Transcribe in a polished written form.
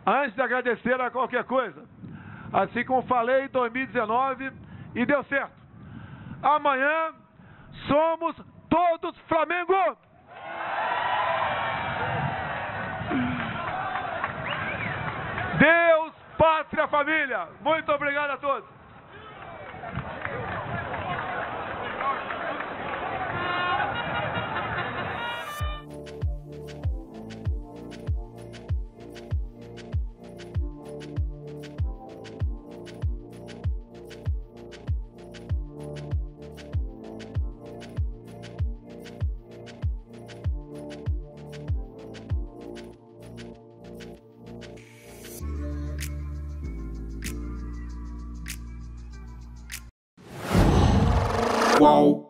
Antes de agradecer a qualquer coisa, assim como falei em 2019 e deu certo, amanhã somos todos Flamengo! Deus, pátria, família! Muito obrigado a todos! Qual